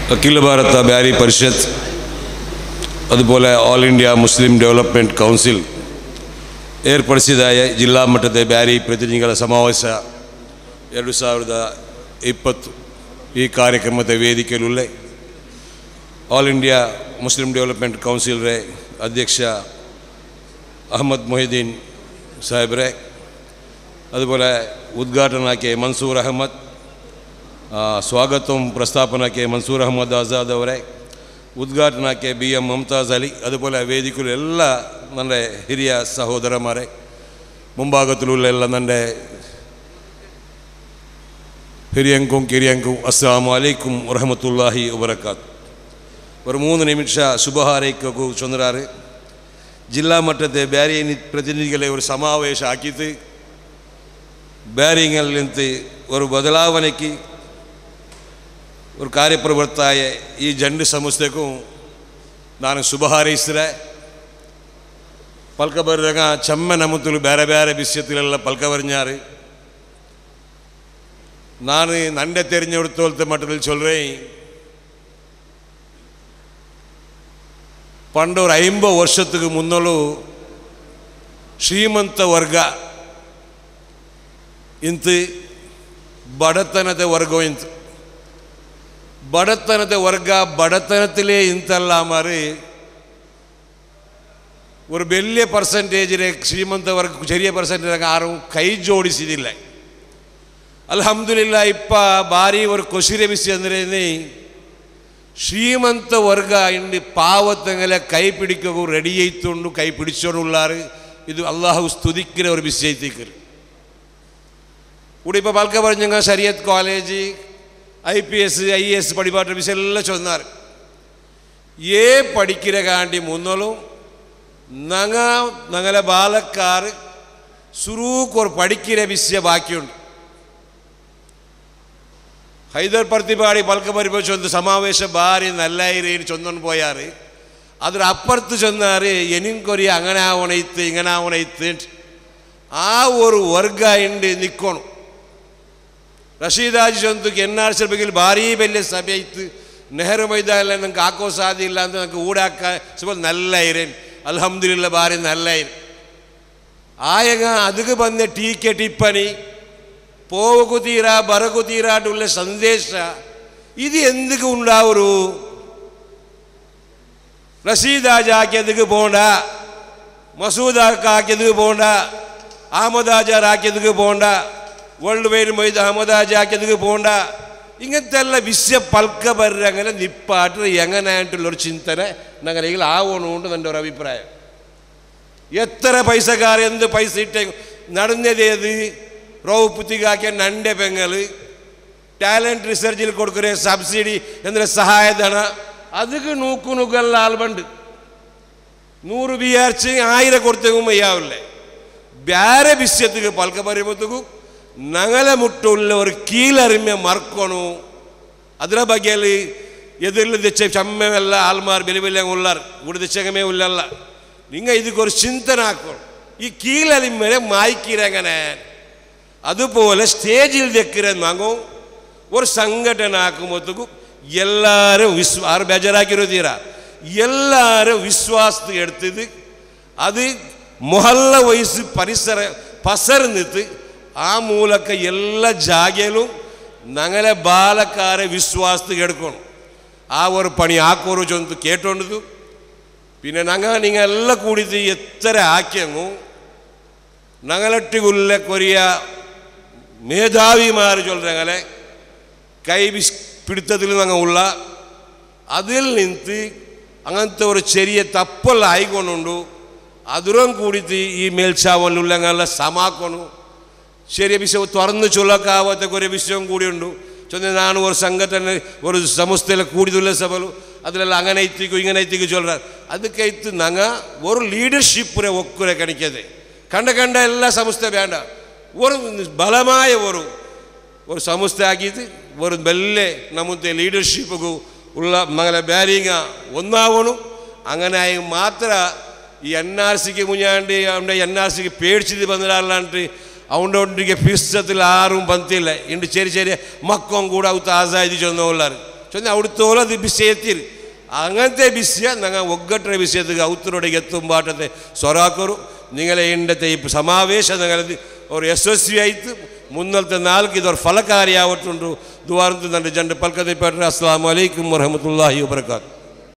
ಅಖಿಲ ಭಾರತ ಬ್ಯಾರಿ ಪರಿಷತ್ അതുപോലെ all India Muslim development council ಏರ್ಪಡಿಸಿದ ಜಿಲ್ಲಾ ಮಟ್ಟದ ಬ್ಯಾರಿ ಪ್ರತಿನಿಧಿಗಳ ಸಮಾವೇಶ 2020 ಈ ಕಾರ್ಯಕ್ರಮದ ವೇದಿಕೆಯಲ್ಲೇ all India Muslim development council ರೇ ಅಧ್ಯಕ್ಷ ಅಹಮದ್ ಮೊಹಿದ್ದೀನ್ ಸಾಹೇಬ್ರೆ അതുപോലെ ಉದ್ಘಾಟನಾ ಕೆ ಮನ್ಸೂರ್ ಅಹಮದ್ ಸ್ವಾಗತಂ ಪ್ರಸ್ತಾಪನಾ ಕೆ ಮನ್ಸೂರ್ ಅಹಮದ್ ಆಜಾದ್ ಅವರೇ ಉದ್ಘಾಟನಕ್ಕೆ BM ಮುಮ್ತಾಜ್ ಅಲಿ അതുപോലെ ವೇದಿಕೆಯಲ್ಲಿ ಎಲ್ಲ ನನ್ನ ಹಿರಿಯ ಸಹೋದರಮಾರೆ ಮುಂಭಾಗದಲ್ಲೆಲ್ಲ ನನ್ನ ಹಿರಿಯಂಕುಂ ಕಿರಿಯಂಕುಂ ಅಸ್ಸಲಾಮು ಅಲೈಕುಂ ವರಹಮತುಲ್ಲಾಹಿ ವಬರಕಾತ್ ഒരു 3 നിമിഷ ശുഭ ಹಾರೈಕೆಗೂ ಚಂದ್ರಾರೆ ಜಿಲ್ಲಾ ಮಟ್ಟದ ಬ್ಯಾರಿ ಪ್ರತಿನಿಧಿಗಳ ഒരു ಸಮಾವೇಶ ಆಕಿತು ಬ್ಯಾರಿಂಗಲ್ಲಿ ನಿಂತು ഒരു ಬದಲಾವಣೆಗೆ ഒരു ಕಾರ್ಯಪ್ರವೃತ್ತಾಯ ಈ ಜಂಡು ಸಂಸ್ಥೆಗೂ ನಾನು ಶುಭ ಹಾರೈಸಿದೆ ಪಲ್ಕ ಬರೆದಾಗ ಚೆಮ್ಮ ನಮ್ಮತ್ತಲು ಬೇರೆ ಬೇರೆ ವಿಷಯത്തിലെಲ್ಲ ಪಲ್ಕ ಬರೆഞ്ഞാറ് ನಾನು ನಂಡೆ ತೆರಿഞ്ഞെടുത്തോളത്തെ മട്ടത്തിൽ சொல்றேன் പണ്ട് ഒരു 50 ವರ್ಷத்துக்கு മുന്നಲು ಶ್ರೀಮಂತ ವರ್ಗ ಇಂತು ಬಡತನದ ವರ್ಗ ಇಂತು ಬಡತನದ ವರ್ಗ ಬಡತನത്തിലേ ಇಂತಲ್ಲ ಮಾರಿ ഒരു വലിയ പെർസെന്റേജിലെ ಶ್ರೀಮಂತ ವರ್ಗ ചെറിയ പെർസെന്റേജ് ആരും ಕೈ ಜೋಡಿಸಿದಿಲ್ಲ ಅಲ್ಹಮ್ದುಲಿಲ್ಲಾಹ್ ಇಪ್ಪ ಬಾರಿ ഒരു ಖುಷಿಯ ವಿಷಯ ಅಂದ್ರೆ ಶ್ರೀಮಂತ ವರ್ಗ ಇಂಡಿ ಪಾವತಂಗಲೆ ಕೈ പിടിക്കಗೂ ರೆಡಿ ಆಯ್ತುಂಡು ಕೈ പിടിച്ചോണ്ടുള്ളಾರು ಇದು ಅಲ್ಲಾಹು സ്തുതിക്കുന്ന ഒരു വിഷയത്തേക്ക് കൂടി ഇപ്പോൾ പൽക്ക പറഞ്ഞ ശരിയത്ത് കോളേജ് IPS IAS പഠിപ്പാട്ട വിഷയം എല്ലാം ചൊന്നാർ ഏ പഠിക്കിற കാണ്ടി മുന്നോളും ഞങ്ങളെ ബാലക്കാർ സുരൂക്ക് പഠിക്കിற വിഷയ ബാക്കിയുണ്ട് ഹൈദർ പ്രതിപാടി പൽക്ക പരിപാടി ചൊന്ന് സമാവേശ ഭാരി നല്ലായിരേന് ചൊന്നു പോയാർ അದ್ರ അപ്പുറത്ത് ചെന്നാർ എനിക്കൊരു അങ്ങനെ ആവണയിത്ത് ഇങ്ങനെ ആവണയിത്ത് ആ ഒരു ವರ್ಗ ഉണ്ട് നിൽക്കണം ರಶೀದಾಜಿ ಜಂತುಗೆ NRC ಬಗ್ಗೆ ಭಾರಿ ಬೆಲೆ ಸಭೆ ಇತ್ತು ನೆಹರು ಮೈದಾನ ನಂಗೆ ಹಾಕೋ ಸಾಧ್ಯ ಇಲ್ಲ ಅಂತ ನಂಗೆ ಊಡಾಕ ಸ್ವಲ್ಪ ನಲ್ಲ ಇರೇನು ಅಲ್ಹಮ್ದುಲಿಲ್ಲ ಭಾರಿ ನಲ್ಲ ಇರು ಆಯಗ ಅದಕ್ಕೆ ಬಂದ ಟೀಕೆ ಟಿಪ್ಪಣಿ പോവകു തീരാ ബറകു തീരാട്ടുള്ള സന്ദേശ ഇത് എന്തൊക്കെ ഉണ്ടാവൂ റഷീദാജാക്കിയതുക്ക് പോണ്ട മസൂദാക്കാക്കിയതുക്ക് പോണ്ട അഹമ്മദാജാറാക്കിയതുക്ക് പോണ്ട വേൾഡ് വൈഡ് മൊയ്ത് അഹമ്മദാജാക്കിയതുക്ക് പോണ്ട ഇങ്ങനത്തെ ಎಲ್ಲ വിഷയ പൽക്ക ബർര അങ്ങനെ നിപ്പാട്ട് എങ്ങനെയായിട്ടുള്ളൊരു ചിന്തന ഞങ്ങളിൽ ആവണമുണ്ട് എൻ്റെ ഒരു അഭിപ്രായം എത്ര പൈസക്കാർ എന്ത് പൈസ ഇട്ടേ നടന്നതേത് റൗപുത്തികാക്കിയ നൻ്റെ പെങ്ങൾ ടാലൻറ്റ് റിസർച്ചിൽ കൊടുക്കുന്ന സബ്സിഡി എന്നുള്ള സഹായധന ಅದಕ್ಕೆ ನೂಕಲ್ಲ ಆಲ್ಬಂಡು 100 ವಿಚಾರಿಸಿ 1000 ಕೊಡ್ತೇವೆ ಮಯ್ಯಾವಲ್ಲೇ ಬೇರೆ ವಿಷಯತ್ತಿಗೆ ಪಲ್ಕ ಬರೀಬತ್ತಿಗೂ ನಗಲೆ ಮುಟ್ಟುಳ್ಳ ஒரு ಕೀಲರಿಮೆ ಮರ್ಕೊಣು ಅದರ ಬಗ್ಗೆಯಲ್ಲಿ ಎದುರಿಲ್ಲ ದೆಚ್ಚ ಚಮ್ಮೆಲ್ಲ ಆಲ್ಮಾರ್ ಬೆಲೆ ಬೆಲೆ ಉಳ್ಳಾರ್ ಉಳಿದೆಚ್ಚಗಮೇ ಉಳ್ಳಲ್ಲ നിങ്ങൾ ಇದಕ್ಕೊಂದು ಚಿಂತನೆ ಹಾಕೋಣ ഈ കീലരിമെ മായ്ക്കിരങ്ങനെ അതുപോലെ സ്റ്റേജിൽ വെക്കിற മകവും ഒരു സംഘടന ആക്കുമ്പോഴത്തേക്കും എല്ലാവരും ആരും ബേജാറാക്കിയിരുന്നീര എല്ലാവരും വിശ്വാസത്തിൽ എടുത്തത് അത് ಮೊಹಲ್ಲ ವಯಸ್ಸು ಪರಿಸರ ಪಸರ್ನಿತ್ತು ಆ ಮೂಲಕ ಎಲ್ಲ ಜಾಗೇಲೂ ഞങ്ങളെ ബാലക്കാരെ വിശ്വാസത്തിൽ എടുക്കണം ആ ഒരു പണി ആക്കോರು ചൊന്ന് കേട്ടോണ്ടത് പിന്നെ നിങ്ങളെല്ലാം കൂടിയിട്ട് എത്ര ആക്കിയങ്ങോ ഞങ്ങളൊട്ടിക്കുള്ള കൊറിയ മേധാവിമാർ ചൊല്ലുങ്ങളെ കൈ പിടുത്തത്തിൽ ഞങ്ങൾ ഉള്ള അതിൽ നിന്ന് അങ്ങനത്തെ ഒരു ചെറിയ തപ്പെല്ലാം ആയിക്കൊണ്ടുണ്ടു അതിലും കൂടിയിട്ട് ഈ മേൽച്ചാവലുള്ള ഞങ്ങളെ സമാക്കണം ചെറിയ വിഷയം തുറന്നു ചൊല്ലക്കാവാത്ത കുറേ വിഷയം കൂടിയുണ്ട് ചൊന്ന ನಾನು ഒരു സംഘടന ഒരു സംസ്ഥയിലെ കൂടിയുള്ള സഭలు അതിലെല്ലാം അങ്ങനെ എത്തിക്കും ഇങ്ങനെ എത്തിക്കും ചൊല്ലാർ ಅದಕ್ಕೆ ಇತ್ತು ഞങ്ങ ഒരു ലീഡർഷിപ്പിനെ ഒക്കുരെ കണിക്കതെ കണ്ട എല്ലാ സംസ്ഥ വേണ്ട ഒരു ബലമായ ഒരു സംസ്ഥ ആക്കിയിട്ട് ഒരു വലിയ നമ്മുടെ ലീഡർഷിപ്പ് ഉള്ള ഞങ്ങളെ ബാരിങ്ങ ഒന്നാവണം അങ്ങനെ മാത്ര ഈ NRCക്ക് മുഞ്ഞാണ്ട് അവൻ്റെ NRCക്ക് പേടിച്ചിട്ട് ಬಂದಿರಲಾಂಟಿ ಅವನೊಂದಿಗೆ ಫಿಸ್ಸത്തിൽ ആരും ಬಂತಿಲ್ಲ ಇಂಡು ചെറിയ ചെറിയ ಮಕ್ಕಳು ಕೂಡ ಅವತ್ತು ಆಜಾದಿ ಚಂದೋಲ್ಲಾರು ಚಂದ ಅವಡುತ್ತೋಲದು ಬಿಸಿ ಎತ್ತೀರಿ അങ്ങനത്തെ വിഷയ ഞങ്ങൾ ഒగ్గട്ട വിഷയത്തിൽ ഔത്തരോടേക്ക് എത്തുമ്പാട്ടത്തെ സ്വറാക്കರು നിങ്ങളെ ഇണ്ടത്തെ ഈ സമാവേശം നിങ്ങളത് ഒരു ಯಶಸ್ವಿಯಾಯಿತು മുന്നത്തെ നാൾക്ക് ഇതൊരു ഫലകാരിയാവട്ടുണ്ടു ദ്വാരത്ത് ನನ್ನ ಜಂಡ ಪಲ್ಕದೆ ಪಟ್ರೆ ಅಸ್ಸಲಾಮು ಅಲೈಕುಂ ವರಹಮತುಲ್ಲಾಹಿ ವಬರಕಾತು